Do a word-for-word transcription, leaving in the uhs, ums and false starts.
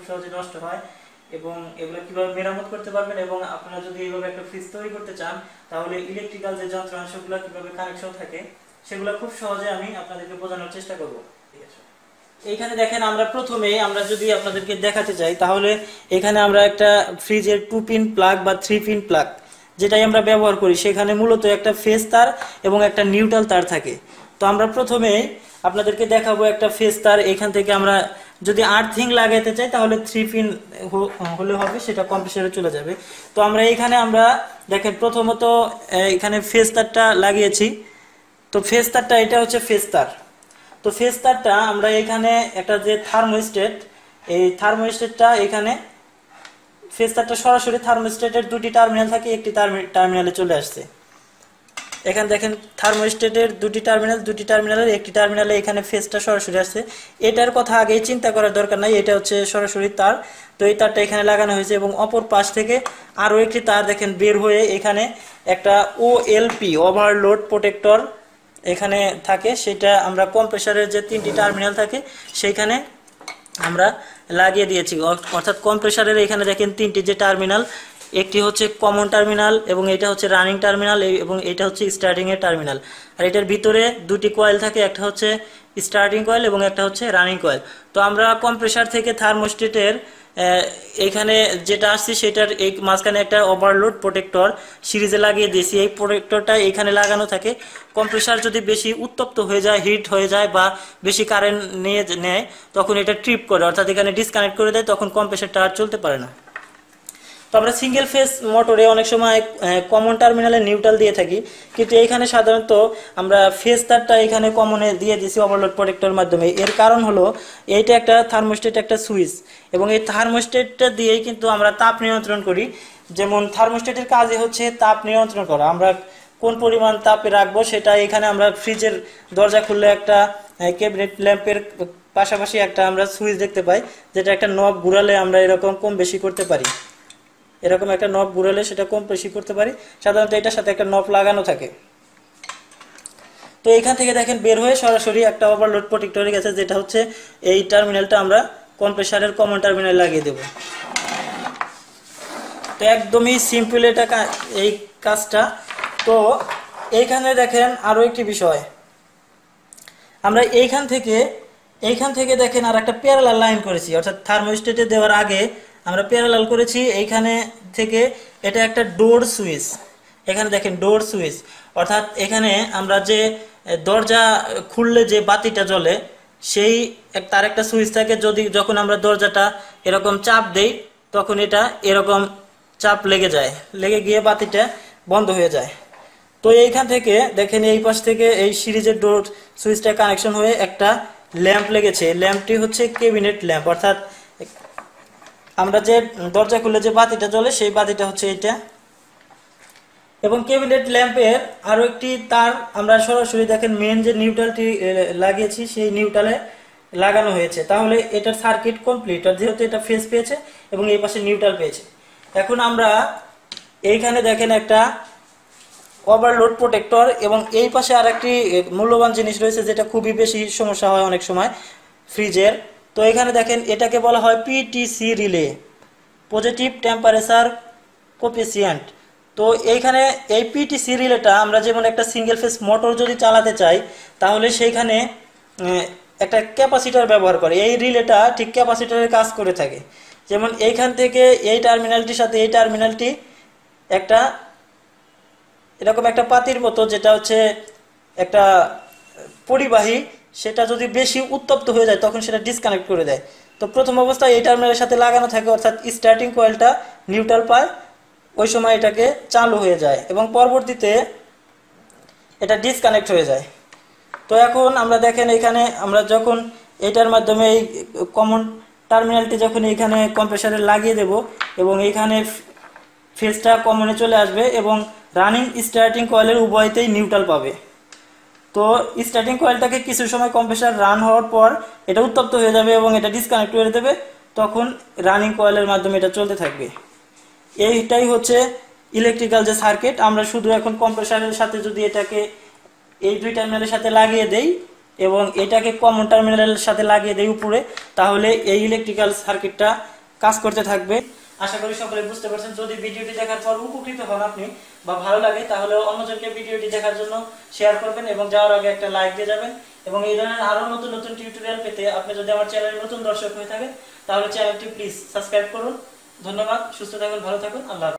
সহজে নষ্ট হয় এবং এগুলো কিভাবে মেরামত করতে পারবেন এবং আপনারা যদি এইভাবে একটা ফ্রিজ তৈরি করতে চান তাহলে ইলেকট্রিক্যাল যে যন্ত্রাংশগুলো কিভাবে কানেকশন থাকে সেগুলো খুব সহজে আমি আপনাদেরকে বোঝানোর চেষ্টা করব। ঠিক আছে, এইখানে দেখেন আমরা প্রথমে আমরা যদি আপনাদেরকে দেখাতে চাই তাহলে এখানে আমরা একটা ফ্রিজের টু পিন প্লাগ বা থ্রি পিন প্লাগ যেটাই আমরা ব্যবহার করি সেখানে মূলত একটা ফেজ তার এবং একটা নিউট্রাল তার থাকে। তো আমরা প্রথমে আপনাদেরকে দেখাবো একটা ফেজ তার, এখান থেকে আমরা যদি আর্থিং লাগাইতে চাই তাহলে থ্রি পিন হলে হবে, সেটা কম্প্রেসরে চলে যাবে। তো আমরা এখানে আমরা দেখেন প্রথমত এখানে ফেজ তারটা লাগিয়েছি। তো ফেজ তারটা এটা হচ্ছে ফেজ তার। তো ফেজ তারটা আমরা এখানে একটা যে থার্মোস্ট্যাট, এই থার্মোস্ট্যাটটা এখানে ফেজ তারটা সরাসরি থার্মোস্ট্যাটের দুটি টার্মিনাল থাকে, একটি টার্মিনালে চলে আসছে। এখানে দেখেন থার্মোস্ট্যাটের দুটি টার্মিনাল, দুটি টার্মিনালের একটি টার্মিনালে এখানে ফেজটা সরাসরি আসছে। এটার কথা আগেই চিন্তা করার দরকার নাই, এটা হচ্ছে সরাসরি তার। তো এই তারটা এখানে লাগানো হয়েছে এবং অপর পাশ থেকে আরও একটি তার দেখেন বের হয়ে এখানে একটা ওএলপি ওভারলোড প্রোটেক্টর এখানে থাকে, সেটা আমরা কম্প্রেসারের যে তিনটি টার্মিনাল থাকে সেইখানে আমরা লাগিয়ে দিয়েছি। অর্থাৎ কম্প্রেসারের এখানে দেখেন তিনটি যে টার্মিনাল, একটি হচ্ছে কমন টার্মিনাল এবং এটা হচ্ছে রানিং টার্মিনাল এবং এটা হচ্ছে স্টার্টিং এর টার্মিনাল। আর এটার ভিতরে দুটি কয়েল থাকে, একটা হচ্ছে স্টার্টিং কয়েল এবং একটা হচ্ছে রানিং কয়েল। তো আমরা কম্প্রেসার থেকে থার্মোস্ট্যাটের এখানে যেটা আসছে সেটার এই মাঝখানে একটা ওভারলোড প্রোটেক্টর সিরিজে লাগিয়ে দিয়েছি। এই প্রোটেক্টরটা এখানে লাগানো থাকে। কম্প্রেসার যদি বেশি উত্তপ্ত হয়ে যায়, হিট হয়ে যায় বা বেশি কারেন্ট নিয়ে নেয় তখন এটা ট্রিপ করে, অর্থাৎ এখানে ডিসকানেক্ট করে দেয়, তখন কম্প্রেসারটা আর চলতে পারে না। তো আমরা সিঙ্গেল ফেজ মোটরে অনেক সময় কমন টার্মিনালে নিউট্রাল দিয়ে থাকি, কিন্তু এইখানে সাধারণত আমরা ফেজ তারটা এখানে কমনে দিয়ে দিয়েছি ওভারলোড প্রোটেক্টরের মাধ্যমে। এর কারণ হলো এইটা একটা থার্মোস্ট্যাট একটা সুইচ এবং এই থার্মোস্ট্যাটটা দিয়েই কিন্তু আমরা তাপ নিয়ন্ত্রণ করি। যেমন থার্মোস্ট্যাটের কাজই হচ্ছে তাপ নিয়ন্ত্রণ করা, আমরা কোন পরিমাণ তাপে রাখবো সেটা এখানে আমরা ফ্রিজের দরজা খুললে একটা ক্যাবিনেট ল্যাম্পের পাশাপাশি একটা আমরা সুইচ দেখতে পাই, যেটা একটা নব ঘুরালে আমরা এরকম কম বেশি করতে পারি। এরকম একটা নব ঘুরালে সেটা কম বেশি করতে পারি, সাধারণত এটার সাথে একটা নব লাগানো থাকে। তো এখান থেকে দেখেন বের হয়ে সরাসরি একটা ওভারলোড প্রোটেক্টরে গেছে, যেটা হচ্ছে এই টার্মিনালটা আমরা কম্প্রেসারের কমন টার্মিনালে লাগিয়ে দেব। তো একদমই সিম্পল এটা এই কাজটা। তো এইখানে দেখেন আরো একটি বিষয়, আমরা এইখান থেকে এইখান থেকে দেখেন আর একটা প্যারালাল লাইন করেছি, অর্থাৎ থার্মোস্ট্যাটে দেওয়ার আগে আমরা প্যারালাল করেছি। এইখানে থেকে এটা একটা ডোর সুইচ, এখানে দেখেন ডোর সুইচ, অর্থাৎ এখানে আমরা যে দরজা খুললে যে বাতিটা জ্বলে সেই তার একটা সুইচ থাকে। যদি যখন আমরা দরজাটা এরকম চাপ দেই তখন এটা এরকম চাপ লেগে যায়, লেগে গিয়ে বাতিটা বন্ধ হয়ে যায়। তো এইখান থেকে দেখেন এই পাশ থেকে এই সিরিজের ডোর সুইচটা কানেকশন হয়ে একটা ল্যাম্প লেগেছে। ল্যাম্পটি হচ্ছে ক্যাবিনেট ল্যাম্প, অর্থাৎ আমরা যে দরজা খুলে যে বাতিটা জ্বলে সেই বাতিটা হচ্ছে এটা। এবং ক্যাবিনেট ল্যাম্পের আরো একটি তার আমরা সরাসরি দেখেন মেন যে নিউট্রালটি লাগিয়েছি সেই নিউট্রালে লাগানো হয়েছে, তাহলে এটার সার্কিট কমপ্লিট। আর যেহেতু এটা ফেজ পেয়েছে এবং এই পাশে নিউট্রাল পেয়েছে, এখন আমরা এইখানে দেখেন একটা ওভারলোড প্রোটেক্টর এবং এই পাশে আর একটি মূল্যবান জিনিস রয়েছে যেটা খুবই বেশি সমস্যা হয় অনেক সময় ফ্রিজের। তো এখানে দেখেন এটাকে বলা হয় PTC relay, positive temperature coefficient. তো এইখানে এই পিটিসি রিলেটা আমরা যেমন একটা সিঙ্গেল ফেজ মোটর যদি চালাতে চাই তাহলে সেইখানে একটা ক্যাপাসিটর ব্যবহার করে। এই রিলেটা ঠিক ক্যাপাসিটরের কাজ করে থাকে। যেমন এইখান থেকে এই টার্মিনালটির সাথে এই টার্মিনালটি একটা এরকম একটা পাতির মতো, যেটা হচ্ছে একটা পরিবাহী, সেটা যদি বেশি উত্তপ্ত হয়ে যায় তখন সেটা ডিসকানেক্ট করে দেয়। তো প্রথম অবস্থায় এই টার্মিনালের সাথে লাগানো থাকে, অর্থাৎ স্টার্টিং কয়েলটা নিউট্রাল পায়, ওই সময় এটাকে চালু হয়ে যায় এবং পরবর্তীতে এটা ডিসকানেক্ট হয়ে যায়। তো এখন আমরা দেখেন এখানে আমরা যখন এটার মাধ্যমে এই কমন টার্মিনালটি যখন এইখানে কম্প্রেসারে লাগিয়ে দেব এবং এইখানে ফেজটা কমনে চলে আসবে এবং রানিং স্টার্টিং কয়েলের উভয়তেই নিউট্রাল পাবে। তো স্টার্টিং কয়েলটাকে কিছু সময় কম্প্রেসার রান হওয়ার পর এটা উত্তপ্ত হয়ে যাবে এবং এটা ডিসকানেক্ট করে দেবে, তখন রানিং কয়েলের মাধ্যমে এটা চলতে থাকবে। এইটাই হচ্ছে ইলেকট্রিক্যাল যে সার্কিট। আমরা শুধু এখন কম্প্রেসারের সাথে যদি এটাকে এই দুই টার্মিনালের সাথে লাগিয়ে দেই এবং এটাকে কমন টার্মিনালের সাথে লাগিয়ে দেই উপরে, তাহলে এই ইলেকট্রিক্যাল সার্কিটটা কাজ করতে থাকবে। আশা করি সকলে বুঝতে পারছেন। যদি ভিডিওটি দেখার পর উপকৃত হন আপনি বা ভালো লাগে, তাহলে অন্যজনকে ভিডিওটি দেখার জন্য শেয়ার করবেন এবং যাওয়ার আগে একটা লাইক দিয়ে যাবেন। এবং এই ধরনের আরো নতুন নতুন টিউটোরিয়াল পেতে আপনি যদি আমার চ্যানেলে নতুন দর্শক হয়ে থাকেন, তাহলে চ্যানেলটি প্লিজ সাবস্ক্রাইব করুন। ধন্যবাদ। সুস্থ থাকুন, ভালো থাকুন। আল্লাহ হাফেজ।